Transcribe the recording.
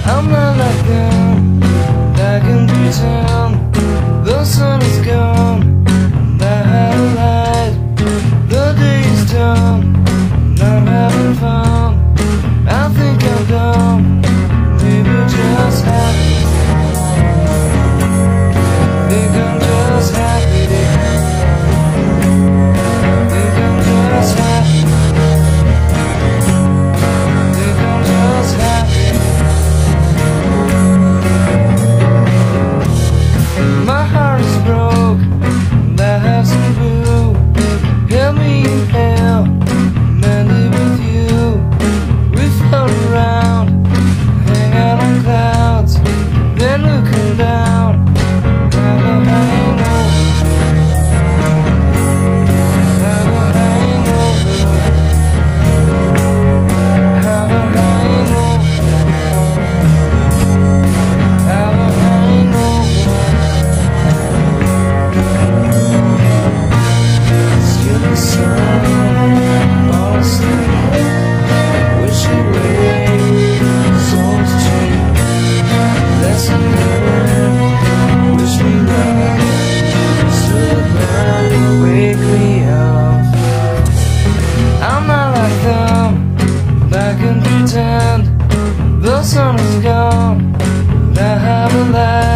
I'm not like them, I can pretend. The sun is gone, and I had a light. The day is done, and I'm having fun. I think I'm done, maybe just happy. Think I'm just happy. Think I'm just happy. Think I'm just happy. My heart is broke, and I have some blue. Help me in hell, mend it with you. We float around, hang out on clouds, then looking down, have a hangover, have a hangover, have a hangover, have a hangover. Still the sun, fall asleep, wishing away, souls cheap, lesson learned, wish me luck, still burn, wake me up. I'm not like them, I can pretend. The sun is gone, and I have a light.